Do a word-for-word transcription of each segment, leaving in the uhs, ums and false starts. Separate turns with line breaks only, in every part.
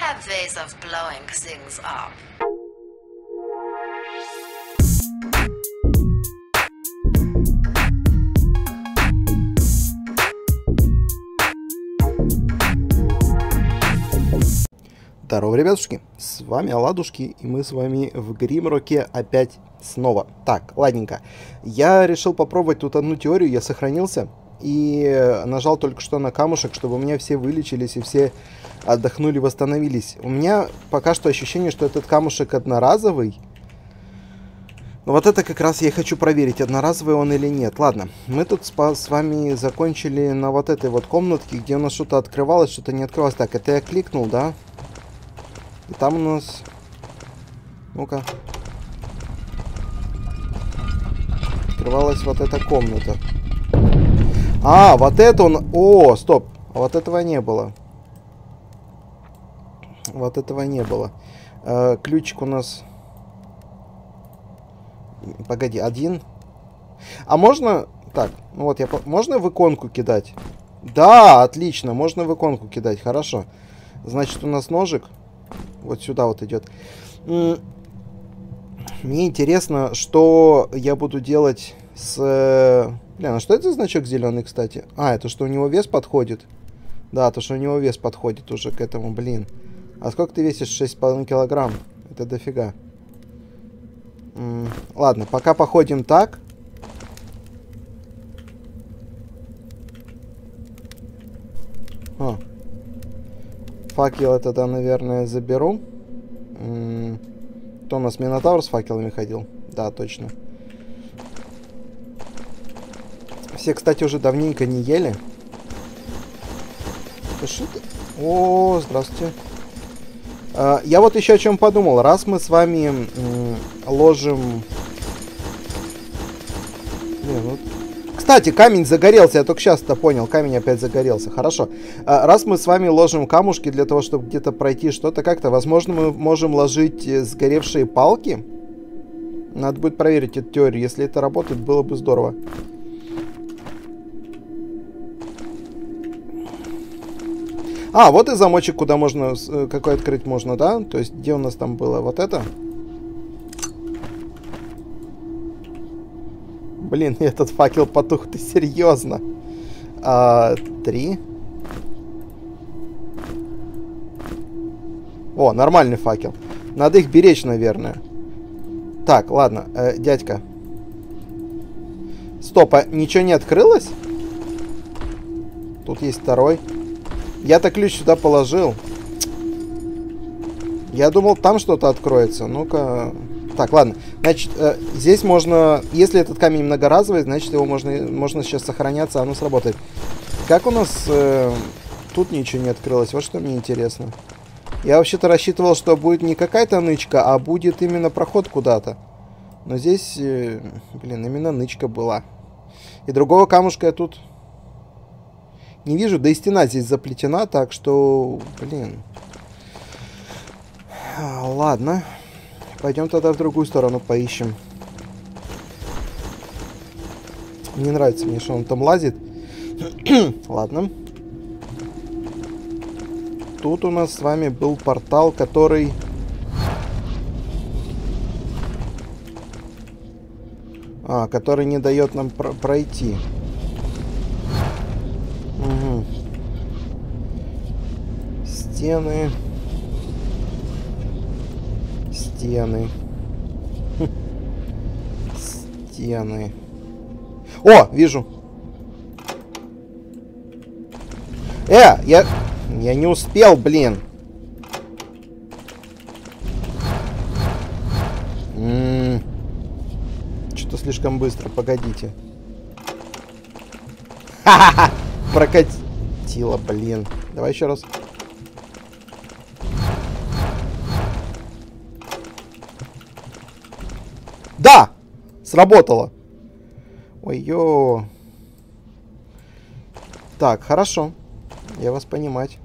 have ways of blowing things up.
Здорово, ребятушки, с вами Оладушки, и мы с вами в Гримроке опять снова. Так, ладненько, я решил попробовать тут одну теорию, я сохранился и нажал только что на камушек, чтобы у меня все вылечились и все отдохнули, восстановились. У меня пока что ощущение, что этот камушек одноразовый. Но вот это как раз я и хочу проверить, одноразовый он или нет. Ладно, мы тут с вами закончили на вот этой вот комнатке, где у нас что-то открывалось, что-то не открывалось. Так, это я кликнул, да? И там у нас... Ну-ка. Открывалась вот эта комната. А, вот это он... О, стоп. А вот этого не было. Вот этого не было. Э, ключик у нас... Погоди, один. А можно... Так, ну вот я... Можно в иконку кидать? Да, отлично. Можно в иконку кидать. Хорошо. Значит, у нас ножик. Вот сюда вот идет. Мне интересно, что я буду делать с... Блин, а что это за значок зеленый, кстати? А, это что у него вес подходит? Да, то, что у него вес подходит уже к этому, блин. А сколько ты весишь? шесть с половиной килограмм. Это дофига. М-м, ладно, пока походим так. О. Факел я тогда, наверное, заберу. М-м, кто у нас, Минотавр с факелами ходил? Да, точно. Все, кстати, уже давненько не ели. О, здравствуйте. А, я вот еще о чем подумал. Раз мы с вами м, ложим... Не, ну... Кстати, камень загорелся. Я только сейчас это понял. Камень опять загорелся. Хорошо. А, раз мы с вами ложим камушки для того, чтобы где-то пройти что-то как-то, возможно, мы можем ложить сгоревшие палки. Надо будет проверить эту теорию. Если это работает, было бы здорово. А, вот и замочек, куда можно... Какой открыть можно, да? То есть, где у нас там было? Вот это? Блин, этот факел потух, ты серьезно? А, три. О, нормальный факел. Надо их беречь, наверное. Так, ладно, э, дядька. Стоп, а ничего не открылось? Тут есть второй. Я-то ключ сюда положил. Я думал, там что-то откроется. Ну-ка... Так, ладно. Значит, э, здесь можно... Если этот камень многоразовый, значит, его можно, можно сейчас сохраняться, оно сработает. Как у нас... Э, тут ничего не открылось. Вот что мне интересно. Я вообще-то рассчитывал, что будет не какая-то нычка, а будет именно проход куда-то. Но здесь... Э, блин, именно нычка была. И другого камушка я тут... Не вижу, да и стена здесь заплетена, так что... Блин. Ладно. Пойдем тогда в другую сторону поищем. Не нравится мне, что он там лазит. Ладно. Тут у нас с вами был портал, который... А, который не дает нам пр- пройти. Угу. Стены. Стены. Хм. Стены. О, вижу. Э, я... Я не успел, блин. М-м-м. Что-то слишком быстро, погодите. Ха-ха-ха! Прокатило, блин. Давай еще раз. Да! Сработало. Ой-ё. Так, хорошо. Я вас понимать.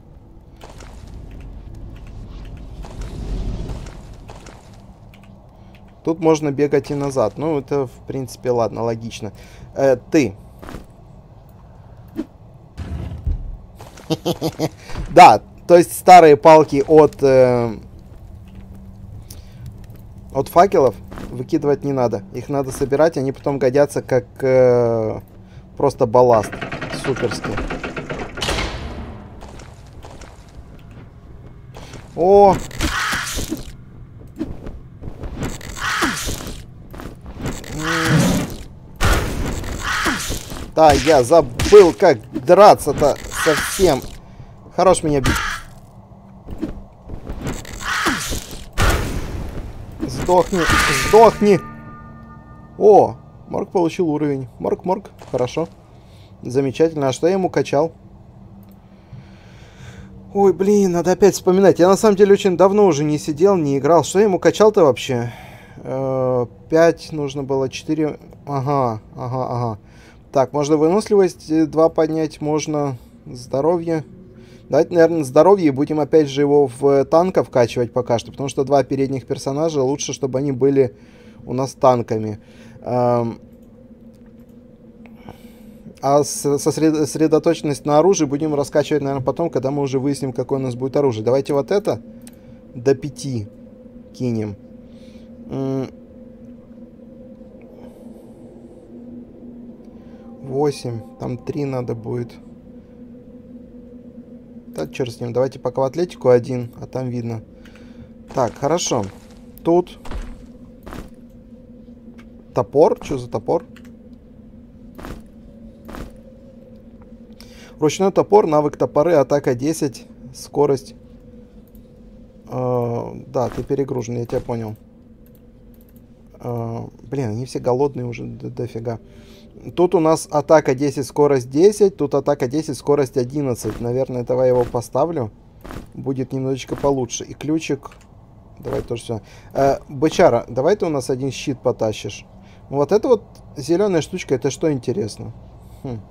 Тут можно бегать и назад. Ну, это, в принципе, ладно, логично. Э, ты. Да, То есть старые палки от... Э, от факелов выкидывать не надо. Их надо собирать, они потом годятся как э, просто балласт. Суперски. О! Да, я забыл, как драться-то совсем. Хорош меня бить. Сдохни, сдохни. О, Морг получил уровень. Морг, Морг, хорошо. Замечательно. А что я ему качал? Ой, блин, надо опять вспоминать. Я на самом деле очень давно уже не сидел, не играл. Что я ему качал-то вообще? пять нужно было, четыре. Ага, ага, ага. Так, можно выносливость два поднять, можно здоровье. Давайте, наверное, здоровье и будем опять же его в танка вкачивать пока что. Потому что два передних персонажа лучше, чтобы они были у нас танками. Эм... А сосредоточенность на оружии будем раскачивать, наверное, потом, когда мы уже выясним, какое у нас будет оружие. Давайте вот это до пяти кинем. восемь. Там три надо будет. Так, черт с ним. Давайте пока в атлетику один, а там видно. Так, хорошо. Тут топор. Что за топор? Ручной топор, навык топоры, атака десять, скорость. Э, да, ты перегружен, я тебя понял. Э, блин, они все голодные уже до дофига. Тут у нас атака десять, скорость десять. Тут атака десять, скорость одиннадцать. Наверное, давай я его поставлю. Будет немножечко получше. И ключик. Давай тоже все. Э, бычара, давай ты у нас один щит потащишь. Вот эта вот зеленая штучка, это что интересно? Хм.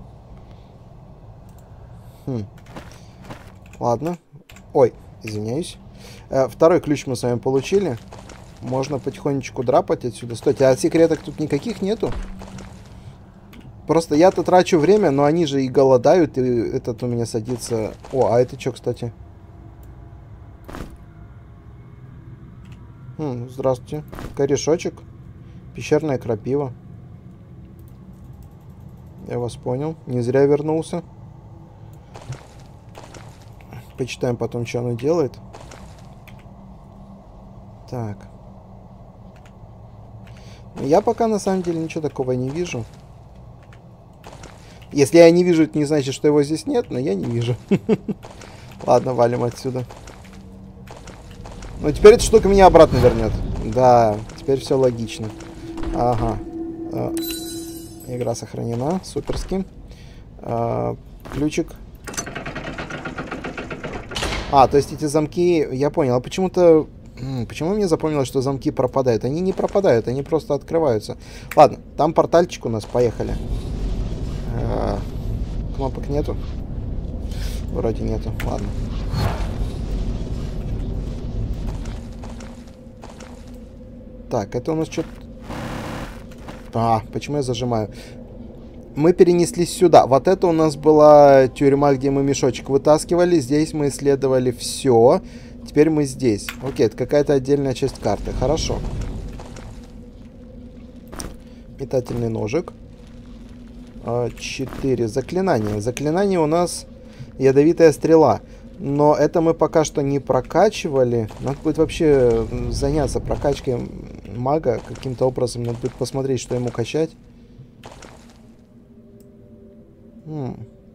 Хм. Ладно. Ой, извиняюсь. Э, второй ключ мы с вами получили. Можно потихонечку драпать отсюда. Стойте, а секреток тут никаких нету? Просто я-то трачу время, но они же и голодают, и этот у меня садится... О, а это что, кстати? Хм, здравствуйте. Корешочек. Пещерная крапива. Я вас понял. Не зря вернулся. Почитаем потом, что оно делает. Так. Я пока на самом деле ничего такого не вижу. Если я не вижу, это не значит, что его здесь нет, но я не вижу. Ладно, валим отсюда. Ну, теперь эта штука меня обратно вернет. Да, теперь все логично. Ага. Э, игра сохранена. Суперски. Э, ключик. А, то есть эти замки... Я понял. А почему-то... Почему мне запомнилось, что замки пропадают? Они не пропадают, они просто открываются. Ладно, там портальчик у нас. Поехали. Э, кнопок нету? Вроде нету. Ладно. Так, это у нас что-то... А, почему я зажимаю? Мы перенеслись сюда. Вот это у нас была тюрьма, где мы мешочек вытаскивали. Здесь мы исследовали все. Теперь мы здесь. Окей, это какая-то отдельная часть карты. Хорошо. Метательный ножик. Четыре. Заклинания. Заклинание у нас ядовитая стрела. Но это мы пока что не прокачивали. Надо будет вообще заняться прокачкой мага. Каким-то образом надо будет посмотреть, что ему качать. М.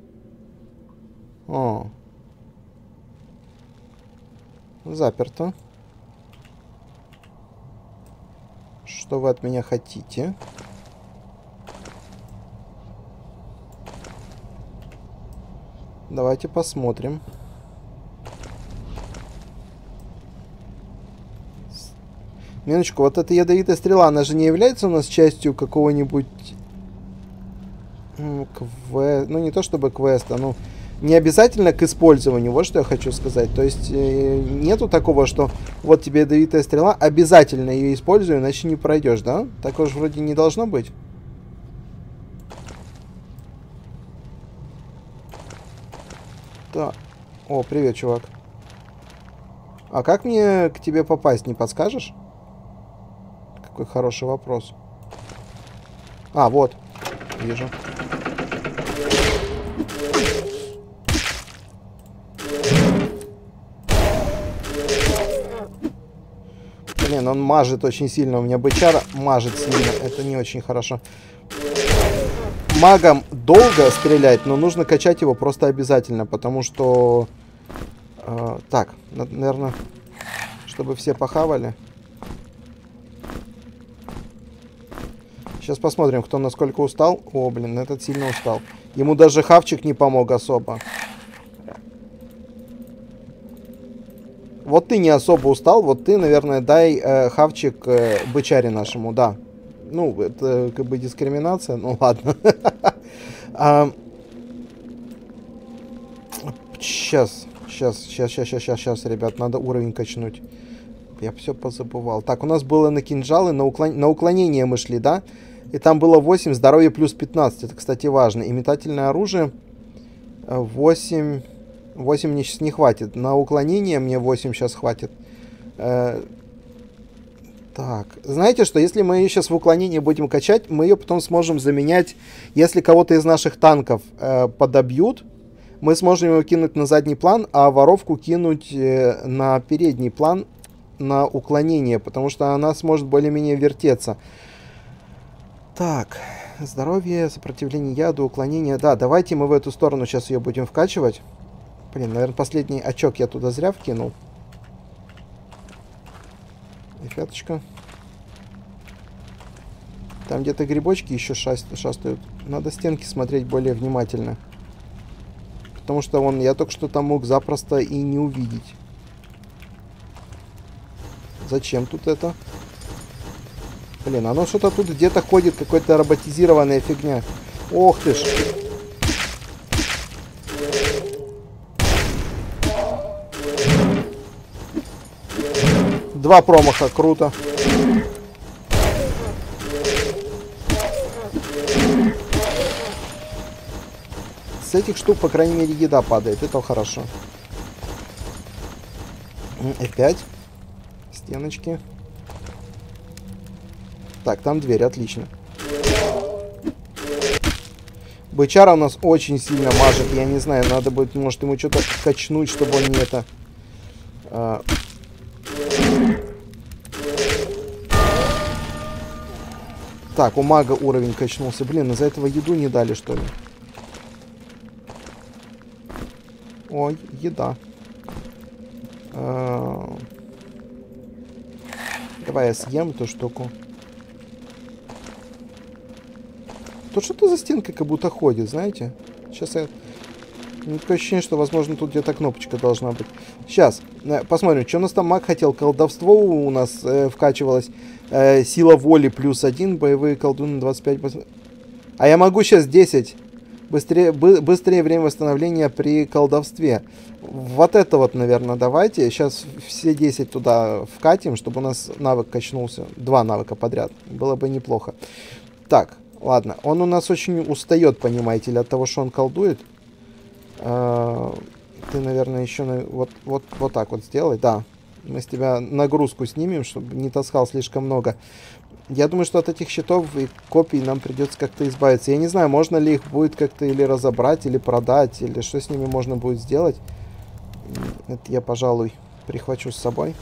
О. Заперто. Что вы от меня хотите? Давайте посмотрим. Минуточку, вот эта ядовитая стрела, она же не является у нас частью какого-нибудь... Квест... Ну, не то чтобы квеста, ну... Не обязательно к использованию, вот что я хочу сказать. То есть, э, нету такого, что вот тебе ядовитая стрела, обязательно ее используй, иначе не пройдешь, да? Такого же вроде не должно быть. Так. О, привет, чувак. А как мне к тебе попасть, не подскажешь? Какой хороший вопрос. А, вот. Вижу. Блин, он мажет очень сильно. У меня бычара мажет сильно. Это не очень хорошо. Магом долго стрелять, но нужно качать его просто обязательно, потому что... Э, так, наверное, чтобы все похавали. Сейчас посмотрим, кто насколько устал. О, блин, этот сильно устал. Ему даже хавчик не помог особо. Вот ты не особо устал, вот ты, наверное, дай э, хавчик э, бычаре нашему, да. Ну, это как бы дискриминация, ну ладно. Сейчас, сейчас, сейчас, сейчас, сейчас, сейчас, ребят, надо уровень качнуть. Я все позабывал. Так, у нас было на кинжалы, на, уклон... на уклонение мы шли, да? И там было восемь, здоровье плюс пятнадцать. Это, кстати, важно. И метательное оружие восемь... восемь мне сейчас не хватит. На уклонение мне восемь сейчас хватит. Э... Так, знаете что, если мы ее сейчас в уклонении будем качать, мы ее потом сможем заменять, если кого-то из наших танков э, подобьют, мы сможем его кинуть на задний план, а воровку кинуть э, на передний план, на уклонение, потому что она сможет более-менее вертеться. Так, здоровье, сопротивление яду, уклонение. Да, давайте мы в эту сторону сейчас ее будем вкачивать. Блин, наверное, последний очок я туда зря вкинул. Фяточка. Там где-то грибочки еще шастают. Надо стенки смотреть более внимательно. Потому что вон, я только что там мог запросто и не увидеть. Зачем тут это? Блин, оно что-то тут где-то ходит, какая-то роботизированная фигня. Ох ты ж. Два промаха, круто. С этих штук, по крайней мере, еда падает. Это хорошо. эф пять. Стеночки. Так, там дверь, отлично. Бычара у нас очень сильно мажет. Я не знаю, надо будет, может, ему что-то качнуть, чтобы он не это... А... Так, у мага уровень качнулся. Блин, из-за этого еду не дали, что ли? Ой, еда. А... Давай я съем эту штуку. Тут что-то за стенкой как будто ходит, знаете? Сейчас я... Такое ощущение, что, возможно, тут где-то кнопочка должна быть. Сейчас, посмотрим, что у нас там маг хотел. Колдовство у нас э, вкачивалось. Э, сила воли плюс один. Боевые колдуны двадцать пять. А я могу сейчас десять. Быстрее, бы, быстрее время восстановления при колдовстве. Вот это вот, наверное, давайте. Сейчас все десять туда вкатим, чтобы у нас навык качнулся. Два навыка подряд. Было бы неплохо. Так, ладно. Он у нас очень устает, понимаете ли, от того, что он колдует. Ты, наверное, еще на... вот, вот, вот так вот сделай. Да, мы с тебя нагрузку снимем, чтобы не таскал слишком много. Я думаю, что от этих щитов и копий нам придется как-то избавиться. Я не знаю, можно ли их будет как-то или разобрать, или продать, или что с ними можно будет сделать. Это я, пожалуй, прихвачу с собой.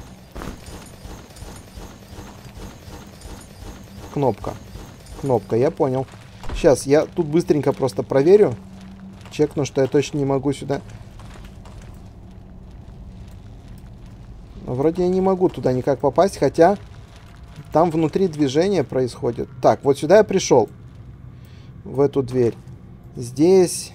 Кнопка. Кнопка, я понял. Сейчас, я тут быстренько просто проверю. Чекну, что я точно не могу сюда. Вроде я не могу туда никак попасть, хотя там внутри движение происходит. Так, вот сюда я пришел. В эту дверь. Здесь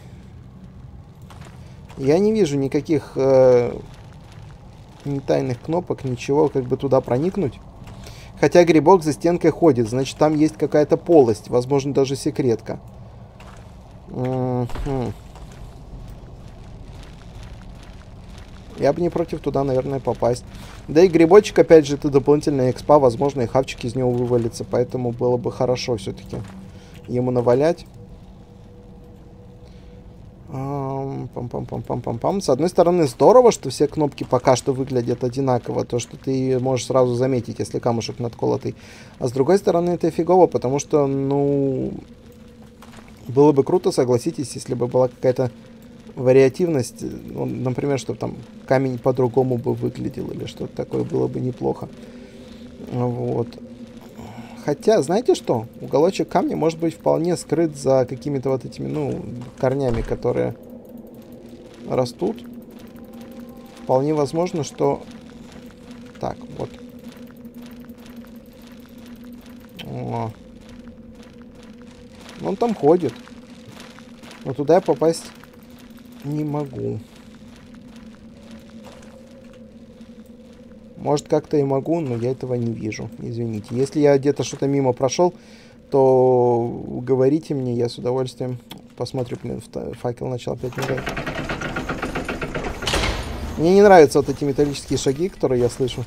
я не вижу никаких э, ни тайных кнопок, ничего, как бы туда проникнуть. Хотя грибок за стенкой ходит, значит, там есть какая-то полость, возможно, даже секретка. Mm-hmm. Я бы не против туда, наверное, попасть. Да и грибочек, опять же, это дополнительная экспа. Возможно, и хавчик из него вывалится. Поэтому было бы хорошо все-таки ему навалять. А, Пам-пам-пам-пам-пам-пам. С одной стороны, здорово, что все кнопки пока что выглядят одинаково. То, что ты можешь сразу заметить, если камушек надколотый. А с другой стороны, это фигово, потому что, ну... Было бы круто, согласитесь, если бы была какая-то вариативность. Ну, например, чтобы там камень по-другому бы выглядел или что-то такое, было бы неплохо. Вот. Хотя, знаете что? Уголочек камня может быть вполне скрыт за какими-то вот этими, ну, корнями, которые растут. Вполне возможно, что... Так, вот. О. Он там ходит. Но туда я попасть не могу. Может, как-то и могу, но я этого не вижу. Извините. Если я где-то что-то мимо прошел, то говорите мне, я с удовольствием посмотрю. Блин, факел начал опять мигать. Мне не нравятся вот эти металлические шаги, которые я слышу.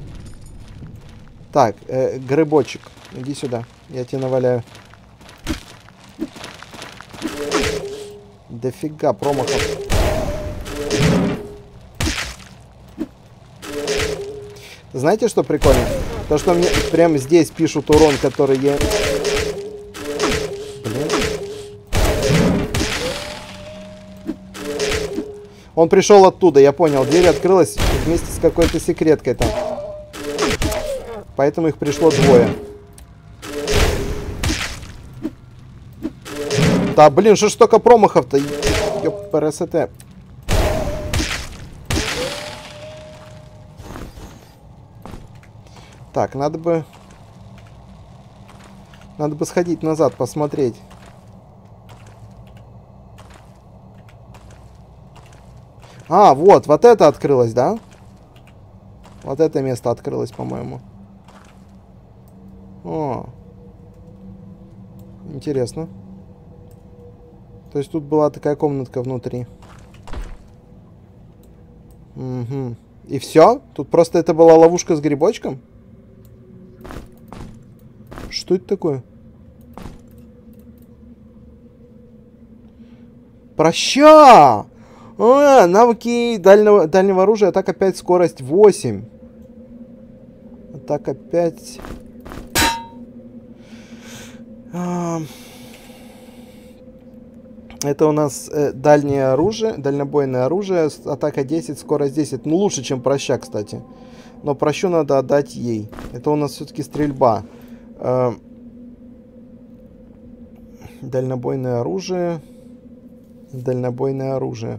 Так, э, грибочек, иди сюда. Я тебе наваляю. Дофига промахов. Знаете, что прикольно? То, что мне прямо здесь пишут урон, который я... Блин. Он пришел оттуда, я понял. Дверь открылась вместе с какой-то секреткой там. Поэтому их пришло двое. Да, блин, что ж столько промахов-то? Ёпрст. Так, надо бы... Надо бы сходить назад, посмотреть. А, вот, вот это открылось, да? Вот это место открылось, по-моему. О. Интересно. То есть тут была такая комнатка внутри. Угу. И все? Тут просто это была ловушка с грибочком? Что это такое? Проща! А, навыки дальнего, дальнего оружия. Атака пять, скорость восемь. Атака пять. А... Это у нас э, дальнее оружие, дальнобойное оружие. Атака десять, скорость десять. Ну, лучше, чем проща, кстати. Но прощу надо отдать ей. Это у нас все-таки стрельба. Э, дальнобойное оружие. Дальнобойное оружие.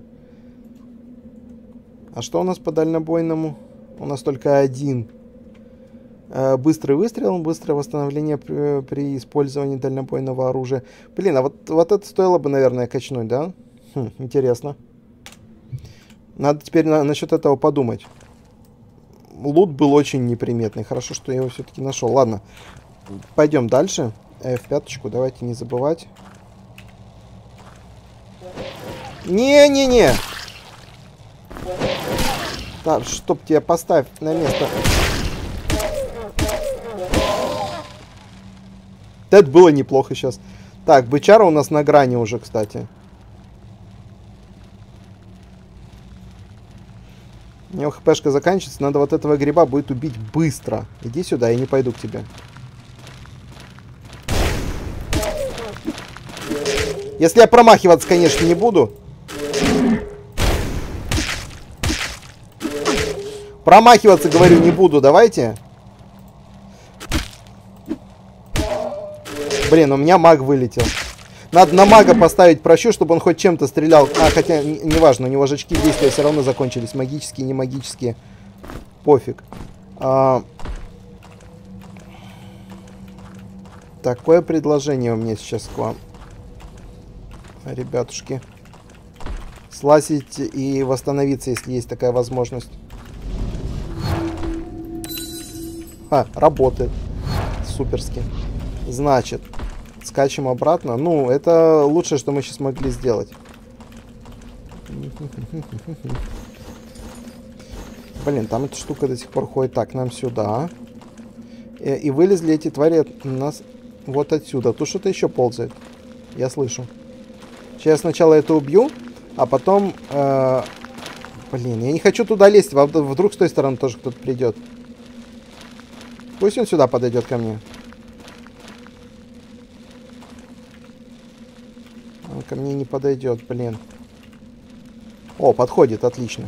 А что у нас по дальнобойному? У нас только один. Э, быстрый выстрел, быстрое восстановление при, при использовании дальнобойного оружия. Блин, а вот, вот это стоило бы, наверное, качнуть, да? Хм, интересно. Надо теперь на, насчет этого подумать. Лут был очень неприметный. Хорошо, что я его все-таки нашел. Ладно, пойдем дальше. эф пять, давайте не забывать. Не-не-не! Так, чтоб тебя поставь на место. Это было неплохо сейчас. Так, бычара у нас на грани уже, кстати. У него хпшка заканчивается. Надо вот этого гриба будет убить быстро. Иди сюда, я не пойду к тебе. Если я промахиваться, конечно, не буду. Промахиваться, говорю, не буду. Давайте. Блин, у меня маг вылетел. Надо на мага поставить прощу, чтобы он хоть чем-то стрелял. А, хотя, неважно, у него же очки действия все равно закончились. Магические, не магические. Пофиг. А... Такое предложение у меня сейчас к вам. Ребятушки. Слазить и восстановиться, если есть такая возможность. А, работает. Суперски. Значит, скачем обратно. Ну, это лучшее, что мы сейчас могли сделать. Блин, там эта штука до сих пор ходит. Так, нам сюда. И, и вылезли эти твари от нас вот отсюда. Тут что-то еще ползает. Я слышу. Сейчас я сначала это убью, А потом... Э, блин, я не хочу туда лезть. Вдруг с той стороны тоже кто-то придет. Пусть он сюда подойдет ко мне. Он ко мне не подойдет, блин. О, подходит, отлично.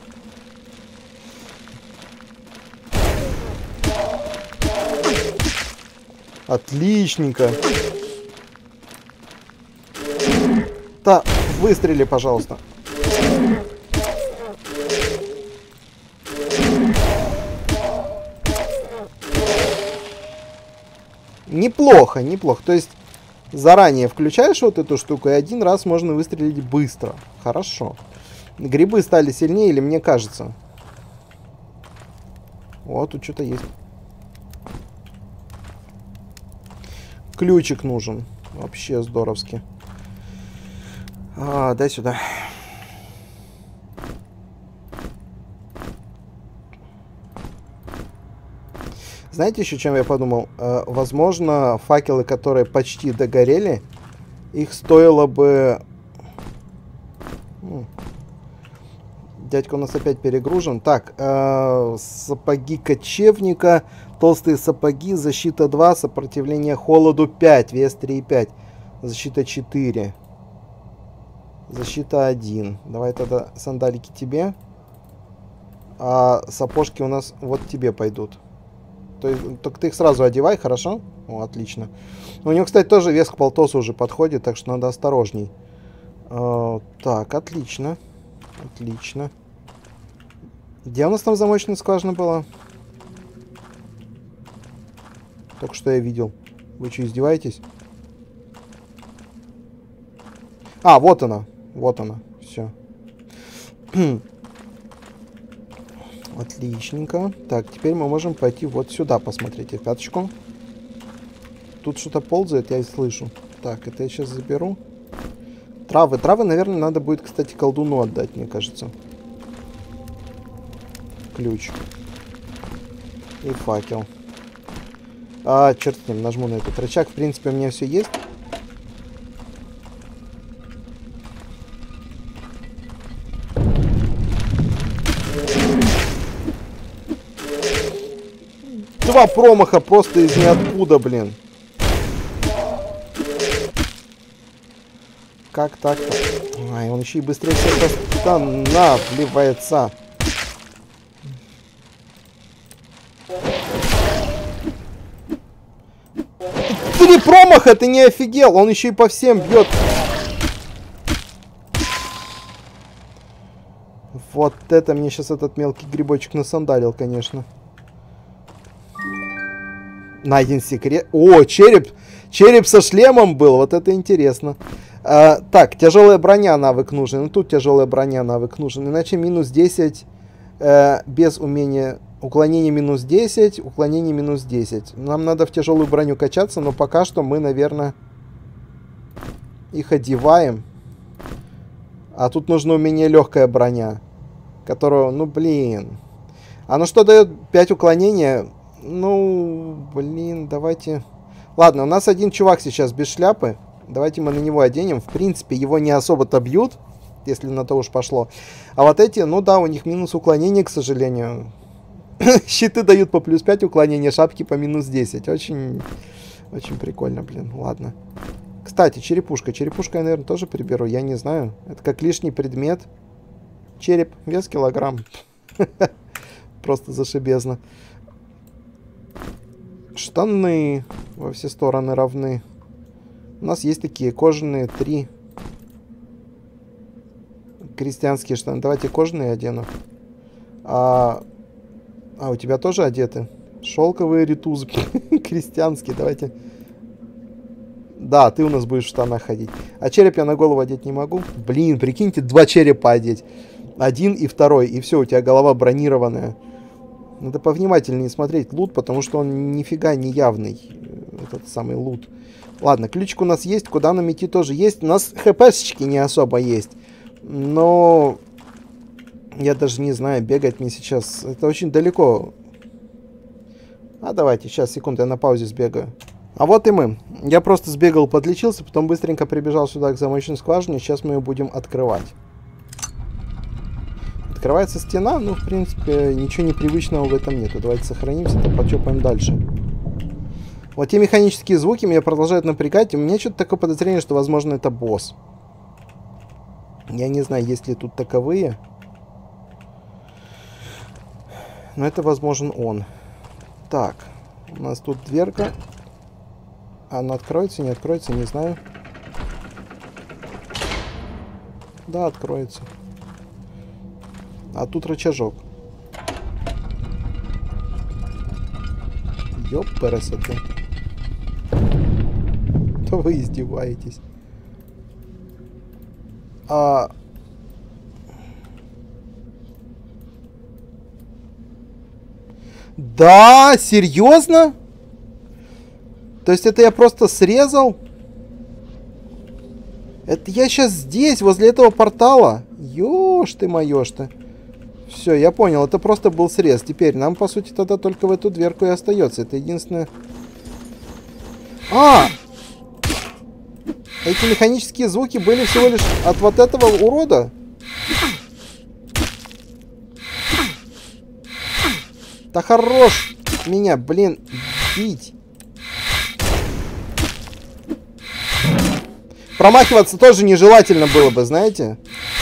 Отличненько. Да, выстрели, пожалуйста. Неплохо, неплохо. То есть заранее включаешь вот эту штуку, и один раз можно выстрелить быстро. Хорошо. Грибы стали сильнее, или мне кажется? Вот, тут что-то есть. Ключик нужен. Вообще здоровски. А, дай сюда. Знаете, еще чем я подумал? Э, возможно, факелы, которые почти догорели, их стоило бы... Дядька у нас опять перегружен. Так, э, сапоги кочевника, толстые сапоги, защита два, сопротивление холоду пять, вес три и пять, защита четыре, защита один. Давай тогда сандалики тебе, а сапожки у нас вот тебе пойдут. То есть, только ты их сразу одевай, хорошо? О, отлично. У него, кстати, тоже вес к полтосу уже подходит, так что надо осторожней. Э, так, отлично. Отлично. Где у нас там замочная скважина была? Только что я видел. Вы что, издеваетесь? А, вот она. Вот она. Все. Отличненько. Так, теперь мы можем пойти вот сюда посмотреть пяточку. Тут что-то ползает, я слышу. Так, это я сейчас заберу. Травы. Травы, наверное, надо будет, кстати, колдуну отдать, мне кажется. Ключ. И факел. А, черт с ним, нажму на этот рычаг. В принципе, у меня все есть. Два промаха просто из ниоткуда, блин. Как так-то? Ай, он еще и быстрее всех останавливается. Три промаха, ты не офигел? Он еще и по всем бьет. Вот это мне сейчас этот мелкий грибочек насандалил, конечно. Найден секрет. О, череп. Череп со шлемом был. Вот это интересно. А, так, тяжелая броня, навык нужен. Ну, тут тяжелая броня, навык нужен. Иначе минус десять э, без умения... Уклонение минус десять, уклонение минус десять. Нам надо в тяжелую броню качаться, но пока что мы, наверное, их одеваем. А тут нужно умение легкая броня. Которую, ну, блин. Оно что дает? пять уклонения? Ну, блин, давайте... Ладно, у нас один чувак сейчас без шляпы. Давайте мы на него оденем. В принципе, его не особо-то бьют, если на то уж пошло. А вот эти, ну да, у них минус уклонения, к сожалению. Щиты дают по плюс пять уклонения, шапки по минус десять. Очень, очень прикольно, блин. Ладно. Кстати, черепушка. Черепушка я, наверное, тоже приберу. Я не знаю. Это как лишний предмет. Череп. Вес килограмм. Просто зашибезно. Штаны во все стороны равны. У нас есть такие кожаные три. Крестьянские штаны. Давайте кожаные одену. А... А, у тебя тоже одеты? Шелковые ритузы. Крестьянские, давайте. Да, ты у нас будешь в штанах ходить. А череп я на голову одеть не могу. Блин, прикиньте, два черепа одеть. Один и второй. И все, у тебя голова бронированная. Надо повнимательнее смотреть лут, потому что он нифига не явный. Этот самый лут. Ладно, ключик у нас есть. Куда нам идти тоже есть. У нас хпшечки не особо есть. Но... Я даже не знаю, бегать мне сейчас... Это очень далеко. А давайте, сейчас, секунду, я на паузе сбегаю. А вот и мы. Я просто сбегал, подлечился, потом быстренько прибежал сюда к замочной скважине. Сейчас мы ее будем открывать. Открывается стена, ну, в принципе, ничего непривычного в этом нету. Давайте сохранимся, то потёпаем дальше. Вот те механические звуки меня продолжают напрягать. У меня что-то такое подозрение, что, возможно, это босс. Я не знаю, есть ли тут таковые. Но это, возможен, он. Так, у нас тут дверка. Она откроется, не откроется, не знаю. Да, откроется. А тут рычажок. Ёппересоте. Да вы издеваетесь. А... Да, серьезно? То есть это я просто срезал? Это я сейчас здесь, возле этого портала? Ёж ты моё ж ты. Все, я понял, это просто был срез. Теперь нам, по сути, тогда только в эту дверку и остается. Это единственное... А! Эти механические звуки были всего лишь от вот этого урода? Да хорош меня, блин, бить. Промахиваться тоже нежелательно было бы, знаете?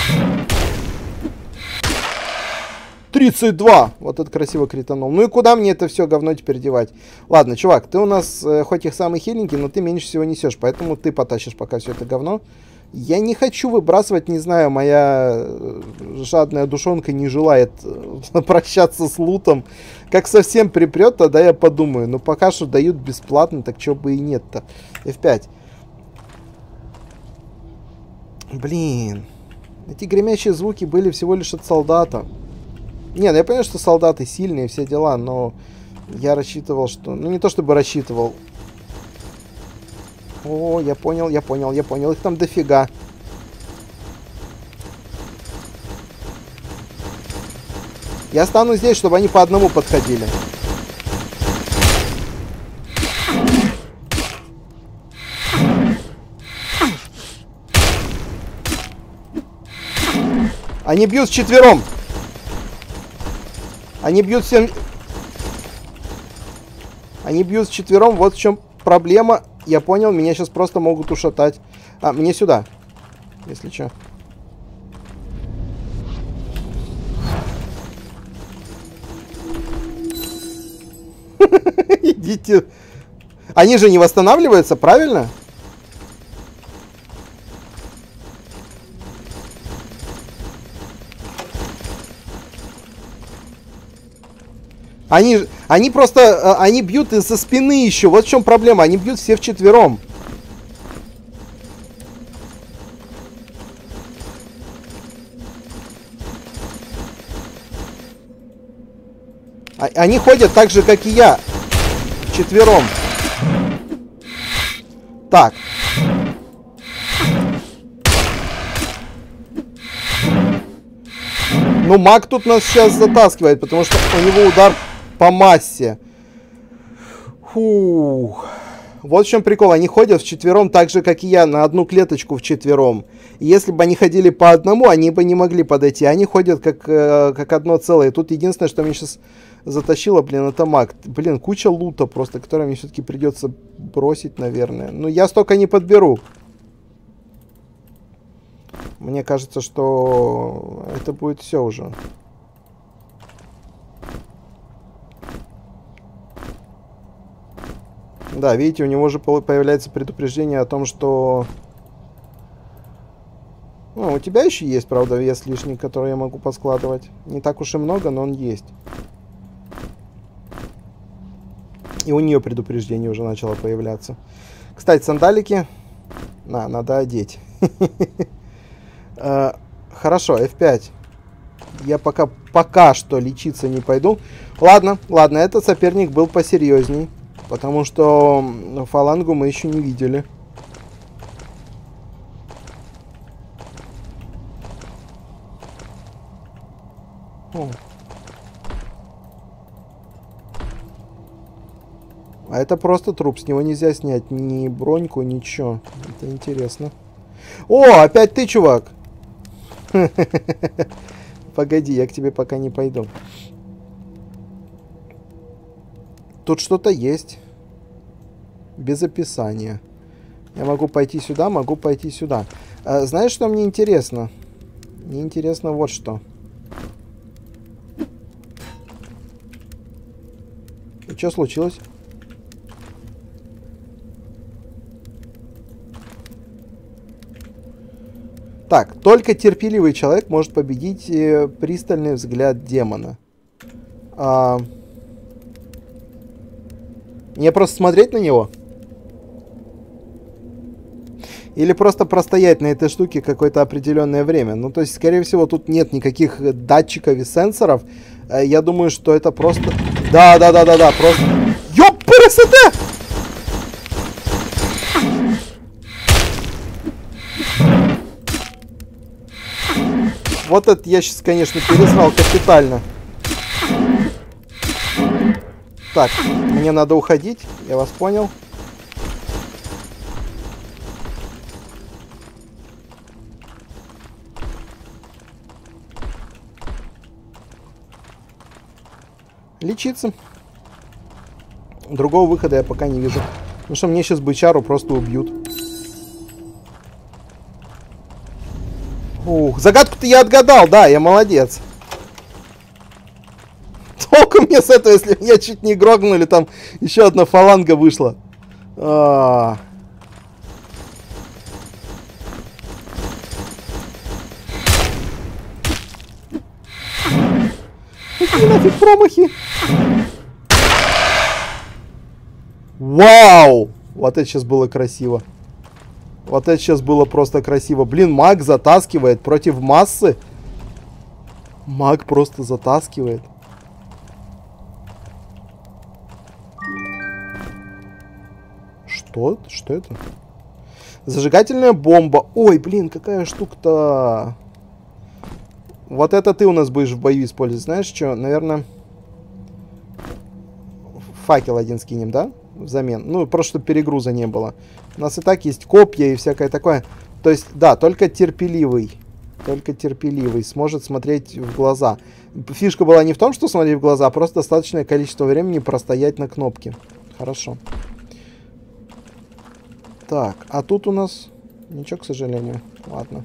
тридцать два! Вот это красиво кританул. Ну и куда мне это все говно теперь девать? Ладно, чувак, ты у нас э, хоть их самый хиленький, но ты меньше всего несешь, поэтому ты потащишь пока все это говно. Я не хочу выбрасывать, не знаю, моя жадная душонка не желает прощаться с лутом. Как совсем припрет, тогда я подумаю. Но пока что дают бесплатно, так чё бы и нет-то. эф пять. Блин. Эти гремящие звуки были всего лишь от солдата. Не, ну я понимаю, что солдаты сильные, все дела, но я рассчитывал, что... Ну, не то чтобы рассчитывал. О, я понял, я понял, я понял. Их там дофига. Я стану здесь, чтобы они по одному подходили. Они бьют вчетвером. Они бьют всем... Они бьют вчетвером. Вот в чем проблема. Я понял, меня сейчас просто могут ушатать. А, мне сюда. Если что. Идите. Они же не восстанавливаются, правильно? Они, они просто, они бьют из-за спины еще. Вот в чем проблема. Они бьют все вчетвером. А, они ходят так же, как и я. Вчетвером. Так. Ну, маг тут нас сейчас затаскивает, потому что у него удар по массе. Фух. Вот в чем прикол. Они ходят вчетвером так же, как и я, на одну клеточку вчетвером. И если бы они ходили по одному, они бы не могли подойти. Они ходят как, э, как одно целое. Тут единственное, что меня сейчас затащило, блин, это маг. Блин, куча лута просто, который мне все-таки придется бросить, наверное. Но я столько не подберу. Мне кажется, что это будет все уже. Да, видите, у него же появляется предупреждение о том, что... Ну, у тебя еще есть, правда, вес лишний, который я могу поскладывать. Не так уж и много, но он есть. И у нее предупреждение уже начало появляться. Кстати, сандалики... На, надо одеть. Хорошо, эф пять. Я пока, пока что лечиться не пойду. Ладно, ладно, этот соперник был посерьезней. Потому что фалангу мы еще не видели. О. А это просто труп. С него нельзя снять ни броньку, ничего. Это интересно. О, опять ты, чувак. Погоди, я к тебе пока не пойду. Тут что-то есть. Без описания. Я могу пойти сюда, могу пойти сюда. А, знаешь, что мне интересно? Мне интересно вот что. И что случилось? Так, только терпеливый человек может победить э, пристальный взгляд демона. А... Мне просто смотреть на него? Или просто простоять на этой штуке какое-то определенное время? Ну, то есть, скорее всего, тут нет никаких датчиков и сенсоров. Э, я думаю, что это просто... Да-да-да-да-да, просто... Ёпрст! Вот это я сейчас, конечно, пересрал капитально. Так, мне надо уходить. Я вас понял. Лечиться. Другого выхода я пока не вижу. Потому что мне сейчас бычару просто убьют. Ух, загадку-то я отгадал, да, я молодец. Толку мне с этого, если меня чуть не грогнули, там еще одна фаланга вышла. А -а -а. Какие нафиг промахи? Вау! Вот это сейчас было красиво. Вот это сейчас было просто красиво. Блин, маг затаскивает против массы. Маг просто затаскивает. Что? Что это? Зажигательная бомба. Ой, блин, какая штука-то. Вот это ты у нас будешь в бою использовать. Знаешь что? Наверное, факел один скинем, да? Взамен. Ну, просто чтобы перегруза не было. У нас и так есть копья и всякое такое. То есть, да, только терпеливый. Только терпеливый сможет смотреть в глаза. Фишка была не в том, что смотреть в глаза, а просто достаточное количество времени простоять на кнопке. Хорошо. Так, а тут у нас... Ничего, к сожалению. Ладно.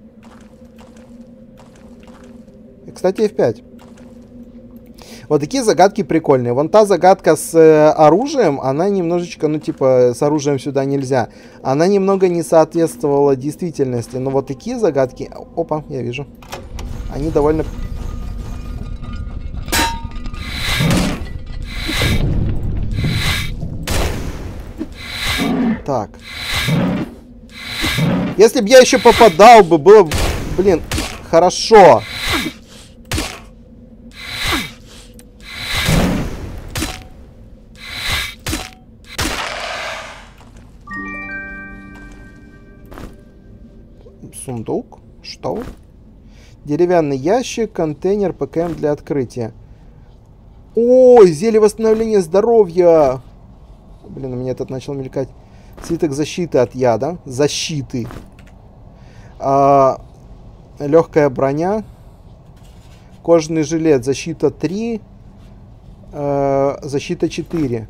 И, кстати, эф пять. Вот такие загадки прикольные. Вон та загадка с э, оружием, она немножечко, ну, типа, с оружием сюда нельзя. Она немного не соответствовала действительности. Но вот такие загадки... Опа, я вижу. Они довольно... Так. Если бы я еще попадал бы, было бы, блин, хорошо. Сундук? Что? Деревянный ящик, контейнер, ПКМ для открытия. Ой, зелье восстановления здоровья. Блин, у меня этот начал мелькать. Свиток защиты от яда. Защиты. А, легкая броня. Кожаный жилет. Защита три. А, защита четыре.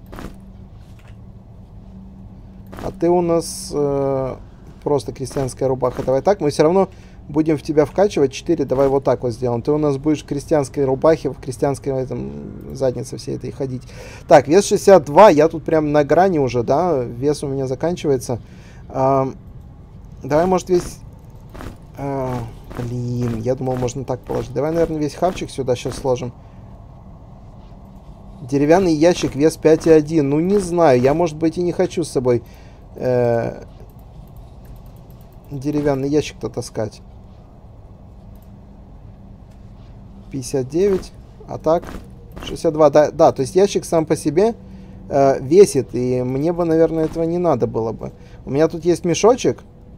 А ты у нас а, просто крестьянская рубаха. Давай так. Мы все равно будем в тебя вкачивать. четыре. Давай вот так вот сделаем. Ты у нас будешь в крестьянской рубахе, в крестьянской этом, заднице всей этой ходить. Так, вес шестьдесят два. Я тут прям на грани уже, да? Вес у меня заканчивается. А, давай, может, весь... А, блин, я думал, можно так положить. Давай, наверное, весь хавчик сюда сейчас сложим. Деревянный ящик, вес пять и один. Ну, не знаю. Я, может быть, и не хочу с собой э, деревянный ящик-то таскать. пятьдесят девять, а так шестьдесят два, да, да, то есть ящик сам по себе э, весит, и мне бы, наверное, этого не надо было бы. У меня тут есть мешочек.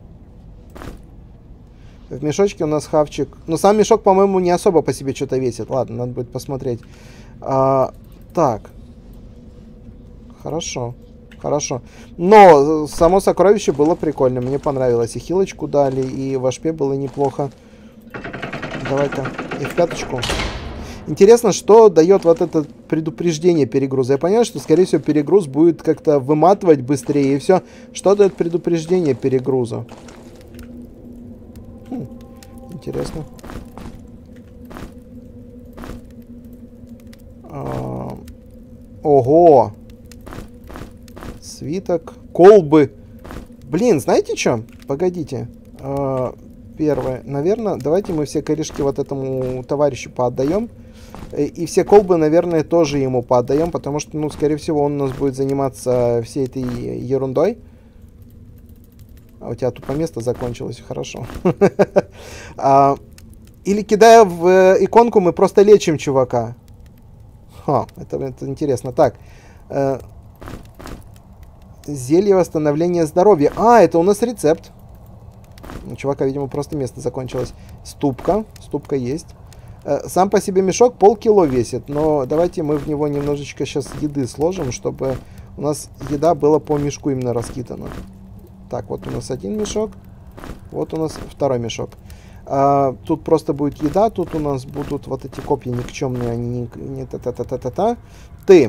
В мешочке у нас хавчик, ну, сам мешок, по-моему, не особо по себе что-то весит. Ладно, надо будет посмотреть. А, так. Хорошо, хорошо. Но само сокровище было прикольно, мне понравилось. И хилочку дали, и в аш пи было неплохо. Давай-ка эф пять. Интересно, что дает вот это предупреждение перегруза. Я понимаю, что, скорее всего, перегруз будет как-то выматывать быстрее и все. Что дает предупреждение перегруза? Хм, интересно. А, ого! Свиток. Колбы. Блин, знаете что? Погодите. А, первое. Наверное, давайте мы все корешки вот этому товарищу поотдаем. И все колбы, наверное, тоже ему поотдаем, потому что, ну, скорее всего, он у нас будет заниматься всей этой ерундой. А у тебя тупо место закончилось, хорошо. Или кидая в иконку, мы просто лечим чувака. Ха, это, это интересно. Так. Зелье восстановления здоровья. А, это у нас рецепт. У чувака, видимо, просто место закончилось. Ступка. Ступка есть. Сам по себе мешок полкило весит, но давайте мы в него немножечко сейчас еды сложим, чтобы у нас еда была по мешку именно раскидана. Так, вот у нас один мешок, вот у нас второй мешок. А, тут просто будет еда, тут у нас будут вот эти копья никчемные, они не... не та-та-та-та-та-та. Ты!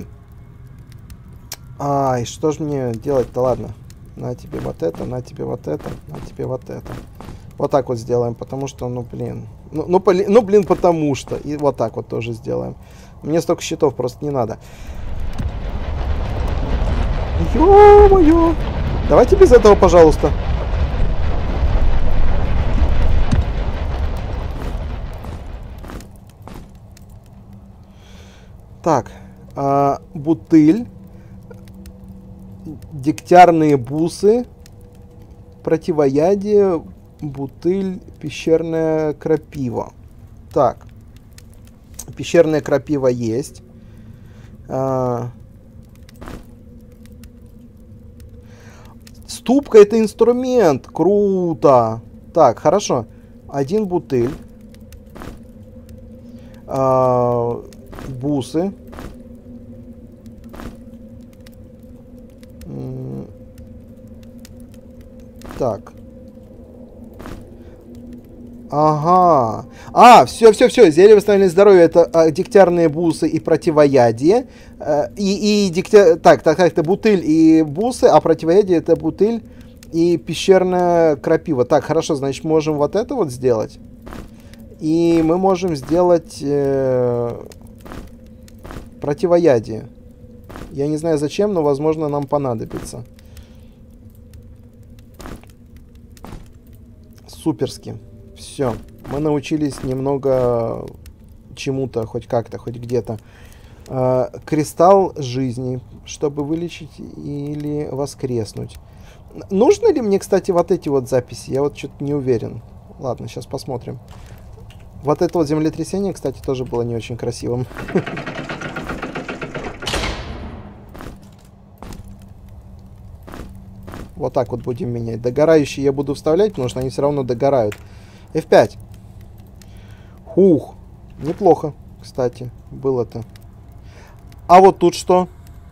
Ай, что ж мне делать-то, ладно. На тебе вот это, на тебе вот это, на тебе вот это. Вот так вот сделаем, потому что, ну, блин. Ну, ну, поли, ну, блин, потому что. И вот так вот тоже сделаем. Мне столько щитов просто не надо. Ё-моё! Давайте без этого, пожалуйста. Так. А, бутыль. Дегтярные бусы. Противоядие. Бутыль, пещерная крапива. Так. Пещерная крапива есть. А... Ступка — это инструмент. Круто. Так, хорошо. Один бутыль. А... Бусы. Так. Ага. А, все, все, все. Зелье восстановления здоровья — это а, дегтярные бусы и противоядие. А, и, и дегтя... Так, так, так, это бутыль и бусы, а противоядие — это бутыль и пещерная крапива. Так, хорошо, значит, можем вот это вот сделать. И мы можем сделать э, противоядие. Я не знаю зачем, но, возможно, нам понадобится. Суперски. Все. Мы научились немного чему-то, хоть как-то, хоть где-то. Э, кристалл жизни, чтобы вылечить или воскреснуть. Нужно ли мне, кстати, вот эти вот записи? Я вот что-то не уверен. Ладно, сейчас посмотрим. Вот это вот землетрясение, кстати, тоже было не очень красивым. Вот так вот будем менять. Догорающие я буду вставлять, потому что они все равно догорают. эф пять. Ух, неплохо, кстати, было-то. А вот тут что?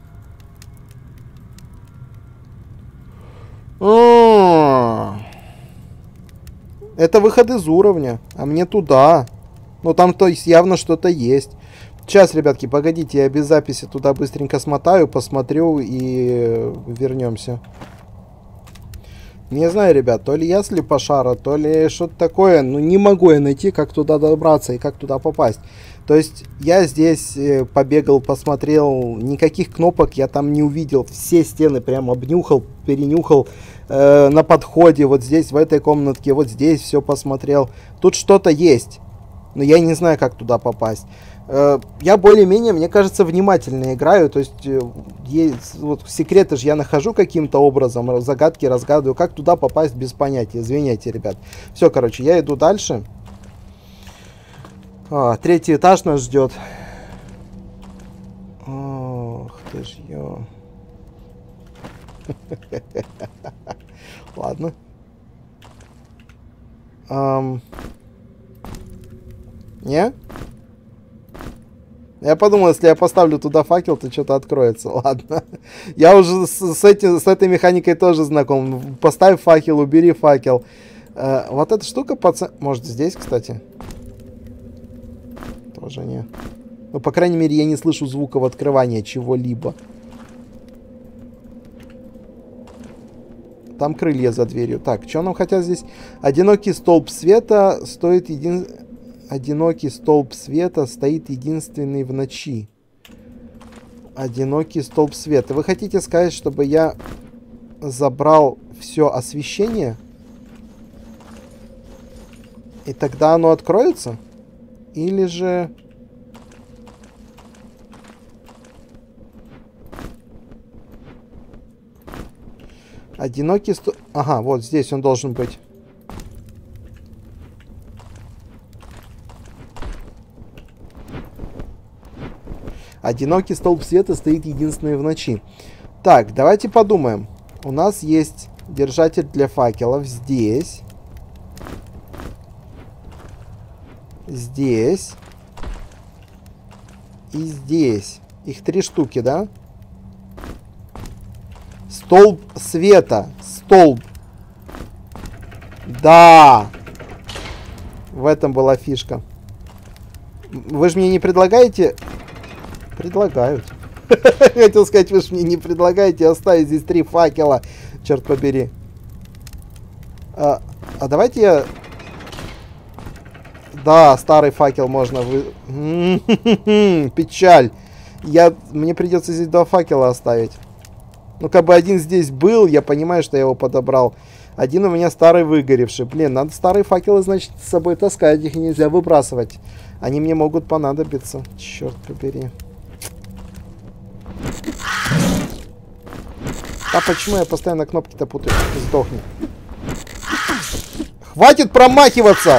А-а-а. Это выход из уровня, а мне туда. Ну, там то есть явно что-то есть. Сейчас, ребятки, погодите, я без записи туда быстренько смотаю, посмотрю и вернемся. Не знаю, ребят, то ли я слепошара, то ли что-то такое. Ну, не могу я найти, как туда добраться и как туда попасть. То есть, я здесь э, побегал, посмотрел, никаких кнопок я там не увидел. Все стены прям обнюхал, перенюхал. Э, на подходе, вот здесь, в этой комнатке, вот здесь все посмотрел. Тут что-то есть, но я не знаю, как туда попасть. Э, я более-менее, мне кажется, внимательно играю. То есть, э, есть, вот, секреты же я нахожу каким-то образом, загадки разгадываю. Как туда попасть, без понятия. Извиняйте, ребят. Все, короче, я иду дальше. А, третий этаж нас ждет. Ох ты ж ё. Ладно. Um, не? Я подумал, если я поставлю туда факел, то что-то откроется. Ладно. Я уже с, с, этим, с этой механикой тоже знаком. Поставь факел, убери факел. Uh, вот эта штука, пацан... Может, здесь, кстати? Поражение. Ну, по крайней мере, я не слышу звуков открывания чего-либо. Там крылья за дверью. Так, что нам хотят здесь? Одинокий столб света стоит един... Одинокий столб света стоит единственный в ночи. Одинокий столб света. Вы хотите сказать, чтобы я забрал все освещение? И тогда оно откроется? Или же... Одинокий столб... Ага, вот здесь он должен быть. Одинокий столб света стоит единственный в ночи. Так, давайте подумаем. У нас есть держатель для факелов здесь. Здесь. И здесь. Их три штуки, да? Столб света. Столб. Да. В этом была фишка. Вы же мне не предлагаете... Предлагают. Хотел сказать, вы же мне не предлагаете оставить здесь три факела. Черт побери. А, а давайте я... Да, старый факел можно вы... Печаль. Я... Мне придется здесь два факела оставить. Ну, как бы один здесь был, я понимаю, что я его подобрал. Один у меня старый выгоревший. Блин, надо старые факелы, значит, с собой таскать. Их нельзя выбрасывать. Они мне могут понадобиться. Черт побери. А почему я постоянно кнопки-то путаю? Сдохни. Хватит промахиваться!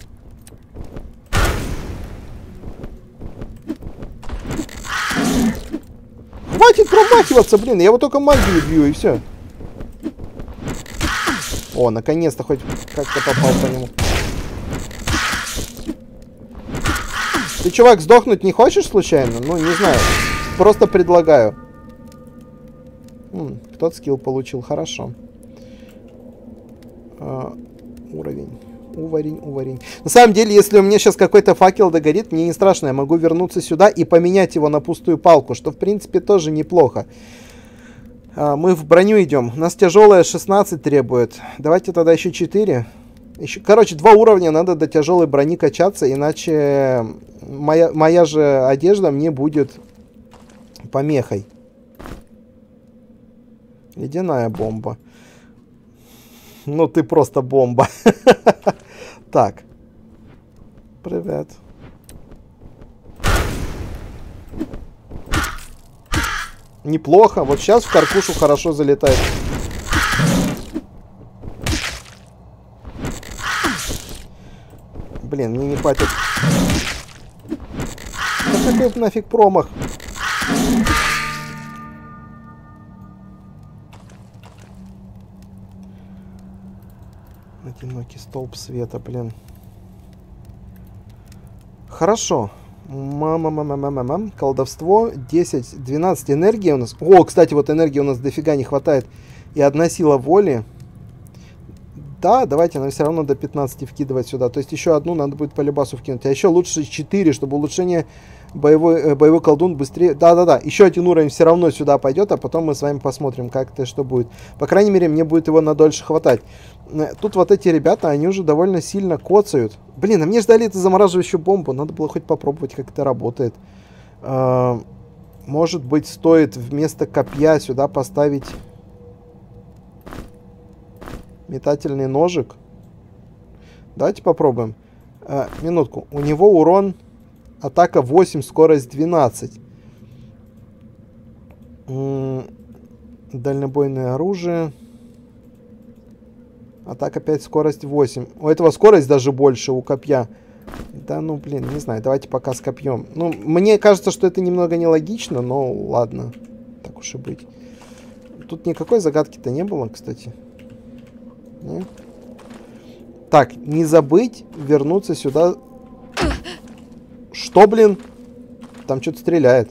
Хватит промахиваться, блин. Я его только магию бью, и все. О, наконец-то хоть как-то попал по нему. Ты, чувак, сдохнуть не хочешь случайно? Ну, не знаю. Просто предлагаю. М, кто-то скилл получил. Хорошо. А, уровень. Уварень, уварень. На самом деле, если у меня сейчас какой-то факел догорит, мне не страшно. Я могу вернуться сюда и поменять его на пустую палку, что, в принципе, тоже неплохо. А, мы в броню идем. У нас тяжелая шестнадцать требует. Давайте тогда еще четыре. Еще... Короче, два уровня надо до тяжелой брони качаться, иначе моя, моя же одежда мне будет помехой. Ледяная бомба. Ну, ты просто бомба. Так. Привет. Неплохо. Вот сейчас в каркушу хорошо залетает. Блин, мне не хватит. Да какой нафиг промах? Одинокий столб света, блин. Хорошо. Мама-мама-мама-мама. Колдовство. десять, двенадцать энергии у нас. О, кстати, вот энергии у нас дофига не хватает. И одна сила воли. Да, давайте нам все равно до пятнадцати вкидывать сюда. То есть еще одну надо будет по любасу вкинуть. А еще лучше четыре, чтобы улучшение боевой, э, боевой колдун быстрее... Да-да-да, еще один уровень все равно сюда пойдет, а потом мы с вами посмотрим, как это что будет. По крайней мере, мне будет его надольше хватать. Тут вот эти ребята, они уже довольно сильно коцают. Блин, а мне ждали эту замораживающую бомбу. Надо было хоть попробовать, как это работает. А, может быть, стоит вместо копья сюда поставить... метательный ножик. Давайте попробуем. А, минутку. У него урон атака восемь, скорость двенадцать. М-м, дальнобойное оружие. Атака пять, скорость восемь. У этого скорость даже больше, у копья. Да ну блин, не знаю. Давайте пока с копьем. Ну, мне кажется, что это немного нелогично, но ладно. Так уж и быть. Тут никакой загадки-то не было, кстати. Нет? Так, не забыть вернуться сюда. Что, блин? Там что-то стреляет.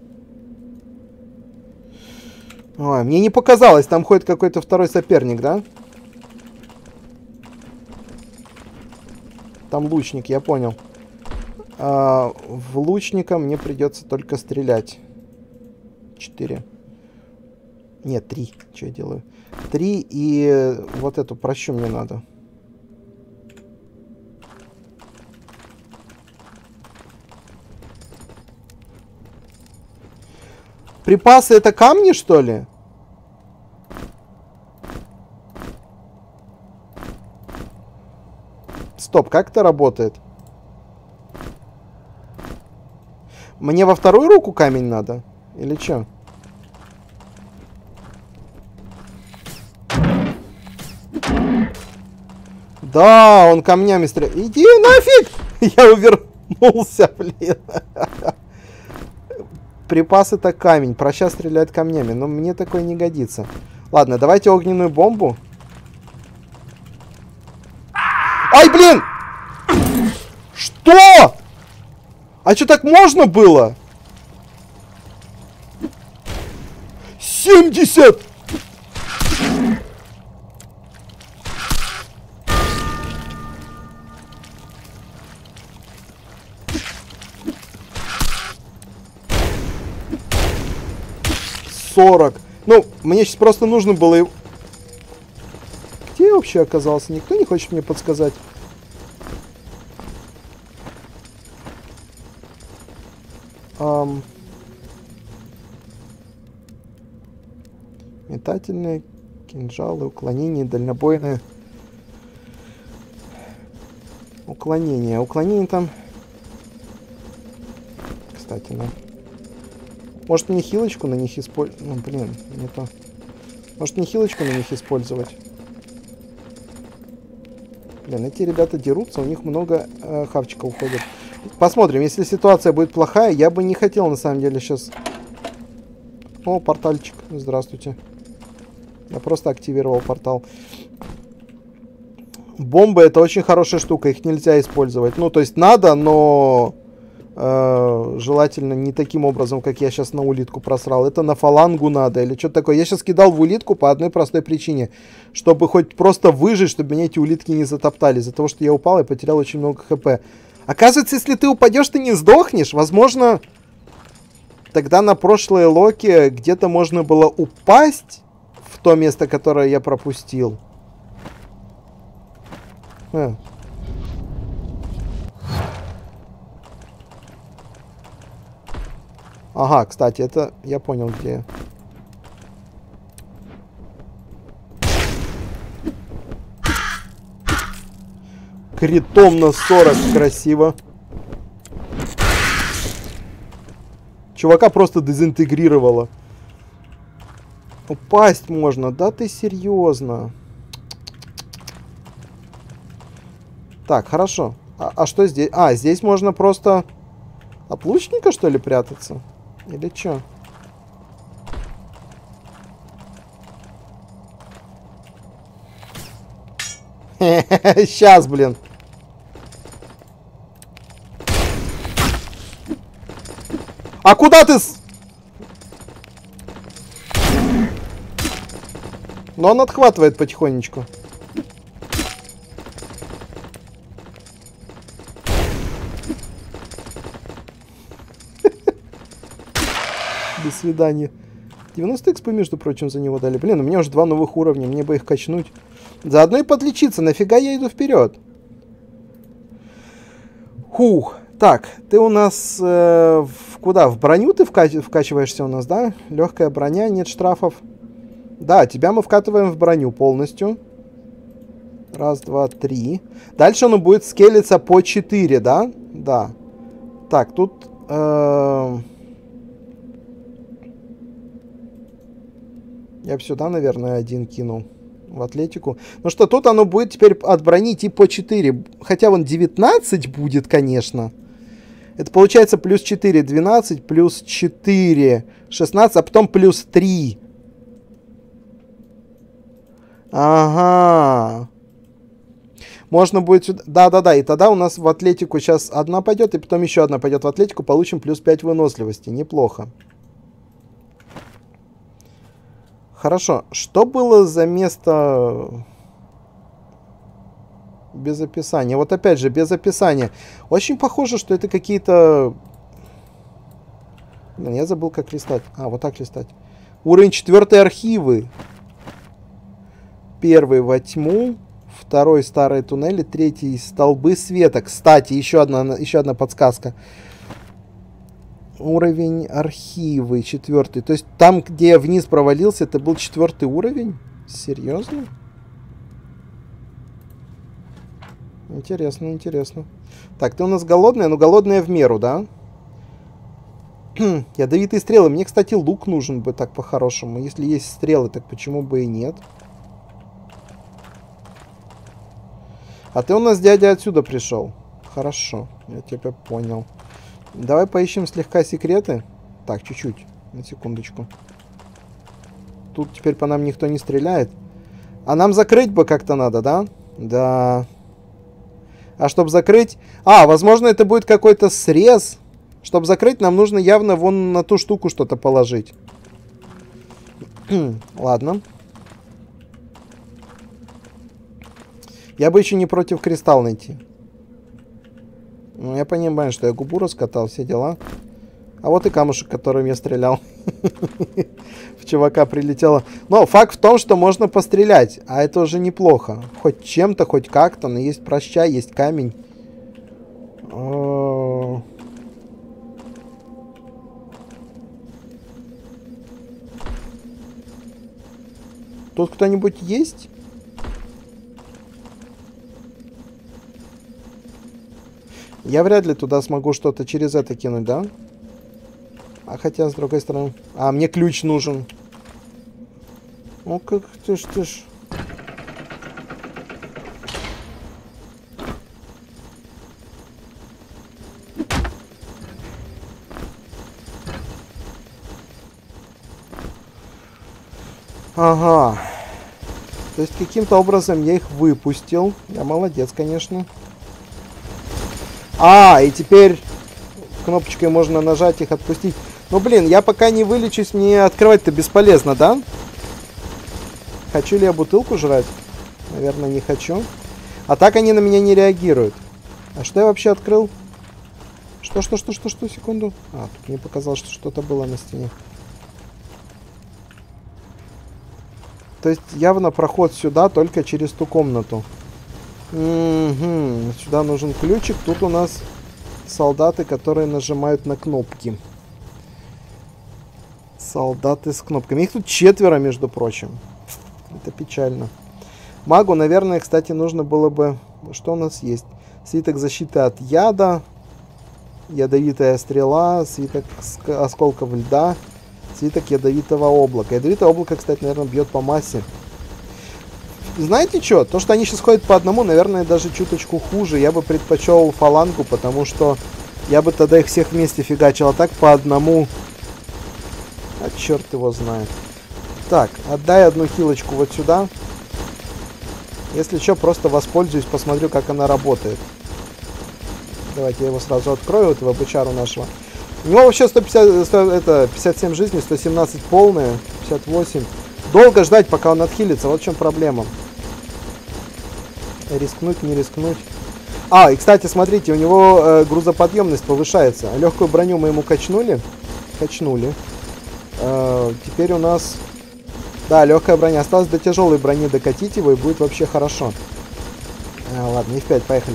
Ой, мне не показалось, там ходит какой-то второй соперник, да? Там лучник, я понял. А, в лучника мне придется только стрелять. Четыре. Нет, три. Что я делаю? Три и вот эту прощу мне надо. Припасы это камни, что ли? Стоп, как это работает? Мне во вторую руку камень надо? Или что? Да, он камнями стреляет. Иди нафиг! Я увернулся, блин. Припас это камень. Проща стреляет камнями. Но мне такое не годится. Ладно, давайте огненную бомбу. Ай, блин! Что? А что, так можно было? семьдесят! сорок. Ну, мне сейчас просто нужно было его... Где я вообще оказался? Никто не хочет мне подсказать? Ам... Метательные, кинжалы, уклонение, дальнобойное. Уклонение. Уклонение там... Кстати, да. Может мне хилочку на них использовать? Ну, блин, не то. Может мне хилочку на них использовать? Блин, эти ребята дерутся, у них много э, хавчика уходит. Посмотрим, если ситуация будет плохая, я бы не хотел на самом деле сейчас... О, портальчик, здравствуйте. Я просто активировал портал. Бомбы это очень хорошая штука, их нельзя использовать. Ну, то есть надо, но... Э, желательно не таким образом, как я сейчас на улитку просрал. Это на фалангу надо или что-то такое. Я сейчас кидал в улитку по одной простой причине. Чтобы хоть просто выжить, чтобы меня эти улитки не затоптали. Из-за того, что я упал и потерял очень много хп. Оказывается, если ты упадешь, ты не сдохнешь. Возможно, тогда на прошлой локе где-то можно было упасть в то место, которое я пропустил. А. Ага, кстати, это я понял, где. Критом на сорок, красиво. Чувака просто дезинтегрировало. Упасть можно, да ты серьезно? Так, хорошо. А, а что здесь? А, здесь можно просто от лучника, что ли, прятаться? Или что? Сейчас, блин. А куда ты с... Но он отхватывает потихонечку. До свидания. девяносто экспы, между прочим, за него дали. Блин, у меня уже два новых уровня, мне бы их качнуть. Заодно и подлечиться. Нафига я иду вперед? Хух. Так, ты у нас э, в, куда? В броню ты вка вкачиваешься у нас, да? Легкая броня, нет штрафов. Да, тебя мы вкатываем в броню полностью. Раз, два, три. Дальше оно будет скелиться по четыре, да? Да. Так, тут... Э Я бы сюда, наверное, один кинул. В атлетику. Ну что, тут оно будет теперь от брони идти по четыре. Хотя вон девятнадцать будет, конечно. Это получается плюс четыре, двенадцать, плюс четыре, шестнадцать, а потом плюс три. Ага. Можно будет сюда... Да-да-да, и тогда у нас в атлетику сейчас одна пойдет, и потом еще одна пойдет в атлетику. Получим плюс пять выносливости. Неплохо. Хорошо. Что было за место... Без описания. Вот опять же, без описания. Очень похоже, что это какие-то... Блин, я забыл, как листать. А, вот так листать. Уровень четвертый, архивы. Первый во тьму. Второй старые туннели. Третий столбы света. Кстати, еще одна, еще одна подсказка. Уровень архивы. Четвертый. То есть там, где я вниз провалился, это был четвертый уровень? Серьезно? Интересно, интересно. Так, ты у нас голодная, но голодная в меру, да? Ядовитые стрелы. Мне, кстати, лук нужен бы так по-хорошему. Если есть стрелы, так почему бы и нет? А ты у нас, дядя, отсюда пришел. Хорошо, я тебя понял. Давай поищем слегка секреты. Так, чуть-чуть, на секундочку. Тут теперь по нам никто не стреляет. А нам закрыть бы как-то надо, да? Да. А чтобы закрыть... А, возможно, это будет какой-то срез. Чтобы закрыть, нам нужно явно вон на ту штуку что-то положить. Ладно. Я бы еще не против кристалл найти. Ну, я понимаю, что я губу раскатал, все дела. А вот и камушек, которым я стрелял. В чувака прилетело. Но факт в том, что можно пострелять. А это уже неплохо. Хоть чем-то, хоть как-то. Но есть прощай, есть камень. Тут кто-нибудь есть? Я вряд ли туда смогу что-то через это кинуть, да? А хотя, с другой стороны... А, мне ключ нужен. Ну, как ты ж, ты ж... Ага. То есть, каким-то образом я их выпустил. Я молодец, конечно. А, и теперь кнопочкой можно нажать их, отпустить. Ну, блин, я пока не вылечусь, мне открывать-то бесполезно, да? Хочу ли я бутылку жрать? Наверное, не хочу. А так они на меня не реагируют. А что я вообще открыл? Что, что, что, что, что, секунду. А, тут мне показалось, что что-то было на стене. То есть, явно проход сюда только через ту комнату. Угу. Сюда нужен ключик. Тут у нас солдаты, которые нажимают на кнопки. Солдаты с кнопками. Их тут четверо, между прочим. Это печально. Магу, наверное, кстати, нужно было бы... Что у нас есть? Свиток защиты от яда. Ядовитая стрела. Свиток осколков льда. Свиток ядовитого облака. Ядовитое облако, кстати, наверное, бьет по массе. Знаете что? То, что они сейчас ходят по одному, наверное, даже чуточку хуже. Я бы предпочел фалангу, потому что я бы тогда их всех вместе фигачил. А так по одному... А черт его знает. Так, отдай одну хилочку вот сюда. Если что, просто воспользуюсь, посмотрю, как она работает. Давайте я его сразу открою, вот этого бычару нашего. У него вообще сто пятьдесят, сто, это, пятьдесят семь жизней, сто семнадцать полные, пятьдесят восемь. Долго ждать, пока он отхилится, вот в чем проблема. Рискнуть, не рискнуть. А, и кстати, смотрите, у него э, грузоподъемность повышается. Легкую броню мы ему качнули. Качнули. Э, теперь у нас... Да, легкая броня. Осталось до тяжелой брони докатить его, и будет вообще хорошо. А, ладно, эф пять, поехали.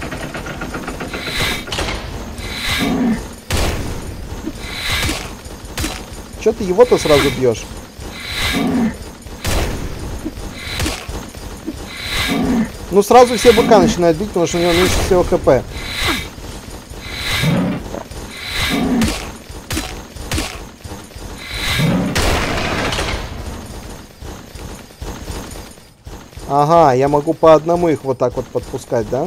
Че ты его-то сразу бьешь? Ну, сразу все быка начинают бить, потому что у него меньше всего хп. Ага, я могу по одному их вот так вот подпускать, да?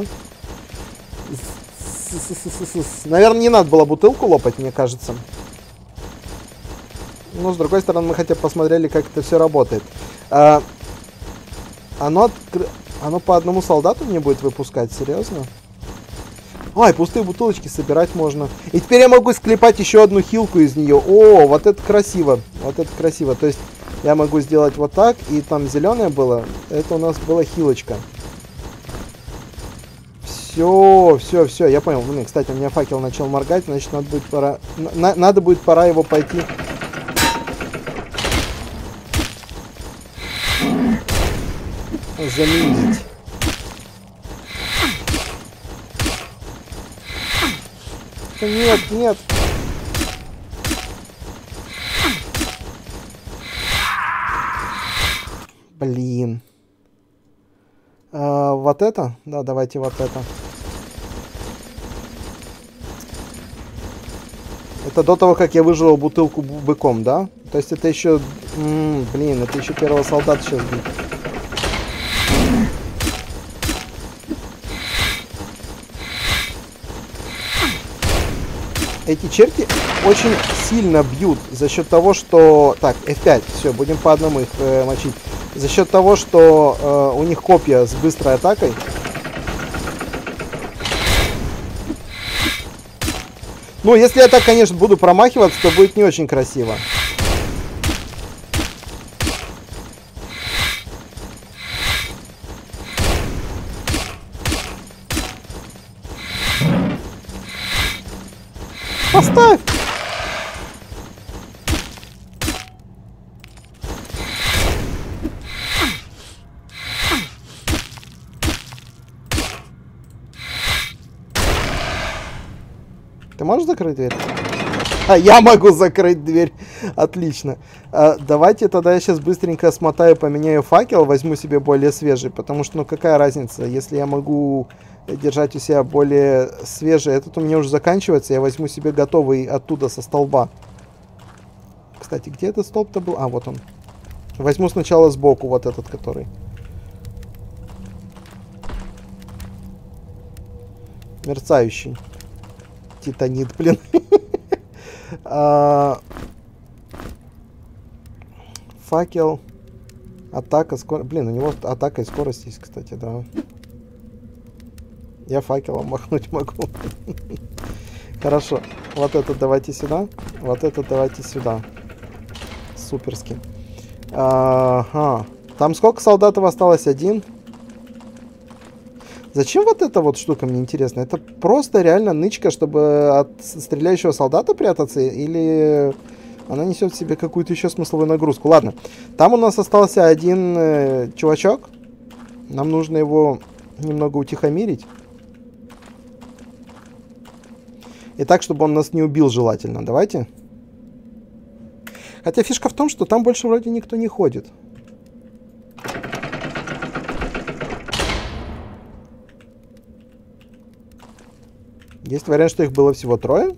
Наверное, не надо было бутылку лопать, мне кажется. Но, с другой стороны, мы хотя бы посмотрели, как это все работает. А, оно, откр... оно по одному солдату мне будет выпускать? Серьезно? Ай, пустые бутылочки собирать можно. И теперь я могу склепать еще одну хилку из нее. О, вот это красиво. Вот это красиво. То есть я могу сделать вот так. И там зеленое было. Это у нас была хилочка. Все, все, все, я понял. Блин, кстати, у меня факел начал моргать, значит, надо будет пора... На надо будет пора его пойти... заменить. Нет, нет. Блин. А, вот это? Да, давайте вот это. Это до того, как я выжил бутылку быком, да? То есть это еще... М-м, блин, это еще первого солдата сейчас бить. Эти черти очень сильно бьют за счет того, что... Так, эф пять, все, будем по одному их э, мочить. За счет того, что э, у них копья с быстрой атакой. Ну, если я так, конечно, буду промахиваться, то будет не очень красиво. Поставь! Ты можешь закрыть дверь? А, я могу закрыть дверь. Отлично. А, давайте тогда я сейчас быстренько смотаю, поменяю факел, возьму себе более свежий, потому что, ну, какая разница, если я могу держать у себя более свежий. Этот у меня уже заканчивается, я возьму себе готовый оттуда со столба. Кстати, где этот столб-то был? А, вот он. Возьму сначала сбоку вот этот, который. Мерцающий. Титанит, блин. Факел. Атака, скорость. Блин, у него атака и скорость есть, кстати, да. Я факелом махнуть могу. Хорошо. Вот этот давайте сюда. Вот этот давайте сюда. Суперски. Ага. Там сколько солдатов осталось? Один. Зачем вот эта вот штука, мне интересно? Это просто реально нычка, чтобы от стреляющего солдата прятаться? Или она несет в себе какую-то еще смысловую нагрузку? Ладно. Там у нас остался один э, чувачок. Нам нужно его немного утихомирить. И так, чтобы он нас не убил желательно. Давайте. Хотя фишка в том, что там больше вроде никто не ходит. Есть вариант, что их было всего трое?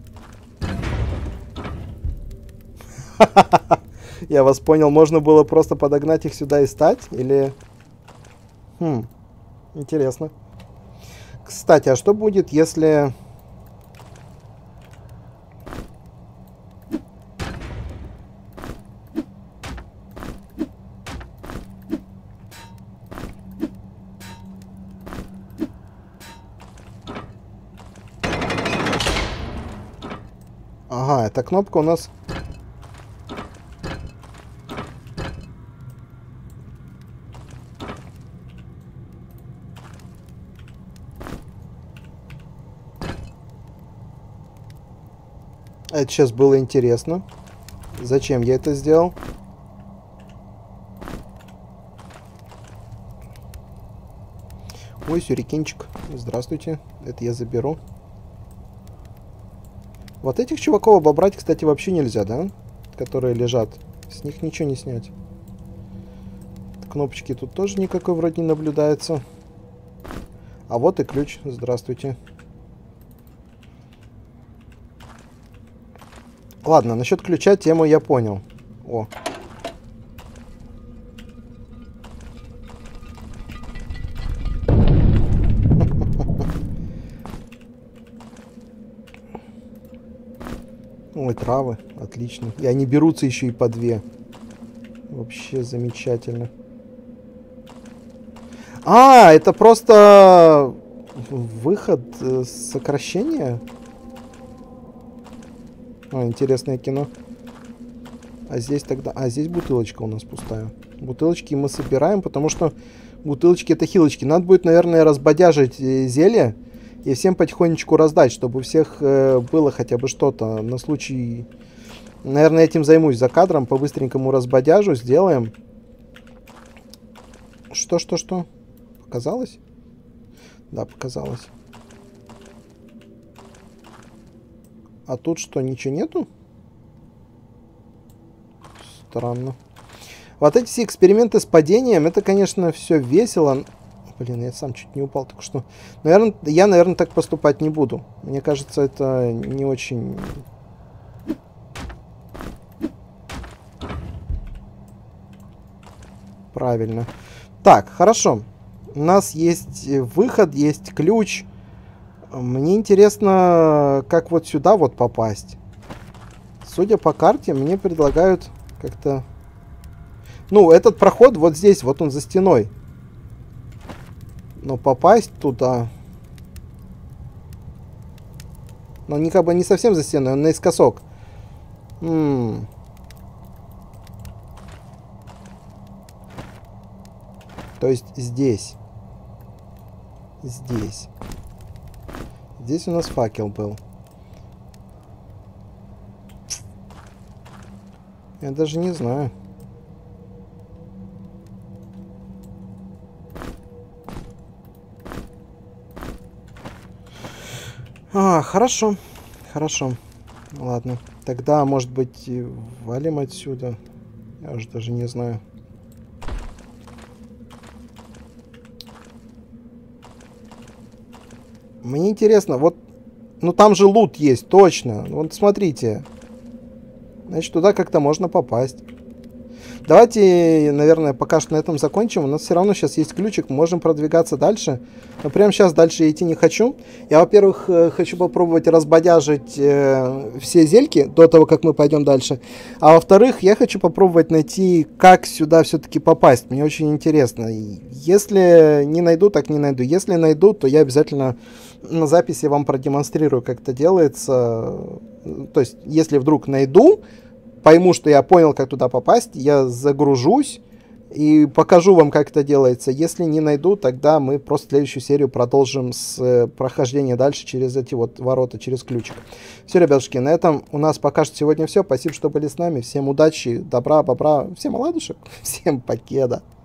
Я вас понял. Можно было просто подогнать их сюда и стать? Или... Хм. Интересно. Кстати, а что будет, если... Ага, эта кнопка у нас... Это сейчас было интересно. Зачем я это сделал? Ой, сюрикенчик. Здравствуйте. Это я заберу. Вот этих чуваков обобрать, кстати, вообще нельзя, да? Которые лежат. С них ничего не снять. Кнопочки тут тоже никакой вроде не наблюдается. А вот и ключ. Здравствуйте. Ладно, насчет ключа тему я понял. О. Ой, травы. Отлично. И они берутся еще и по две. Вообще замечательно. А, это просто выход э, сокращения? А, интересное кино. А здесь тогда... А, здесь бутылочка у нас пустая. Бутылочки мы собираем, потому что Бутылочки-то хилочки. Надо будет, наверное, разбодяжить э, зелье и всем потихонечку раздать, чтобы у всех э, было хотя бы что-то на случай... Наверное, этим займусь за кадром. По-быстренькому разбодяжу, сделаем. Что-что-что? Показалось? Да, показалось. А тут что, ничего нету? Странно. Вот эти все эксперименты с падением, это, конечно, все весело. Блин, я сам чуть не упал, так что... Наверное, я, наверное, так поступать не буду. Мне кажется, это не очень... Правильно. Так, хорошо. У нас есть выход, есть ключ. Мне интересно, как вот сюда вот попасть. Судя по карте, мне предлагают как-то... Ну, этот проход вот здесь, вот он за стеной. Но попасть туда... Но не как бы не совсем за стеной, он наискосок. М-м. То есть здесь. Здесь. Здесь у нас факел был. Я даже не знаю. А, хорошо. Хорошо. Ладно. Тогда, может быть, валим отсюда. Я уже даже не знаю. Мне интересно, вот... Ну, там же лут есть, точно. Вот смотрите. Значит, туда как-то можно попасть. Давайте, наверное, пока что на этом закончим. У нас все равно сейчас есть ключик, мы можем продвигаться дальше. Но прямо сейчас дальше идти не хочу. Я, во-первых, хочу попробовать разбодяжить э, все зельки до того, как мы пойдем дальше. А во-вторых, я хочу попробовать найти, как сюда все-таки попасть. Мне очень интересно. Если не найду, так не найду. Если найду, то я обязательно на записи вам продемонстрирую, как это делается. То есть, если вдруг найду, пойму, что я понял, как туда попасть, я загружусь и покажу вам, как это делается. Если не найду, тогда мы просто следующую серию продолжим с э, прохождения дальше через эти вот ворота, через ключик. Все, ребятушки, на этом у нас пока что сегодня все. Спасибо, что были с нами. Всем удачи, добра, бобра, всем оладушек, всем покеда.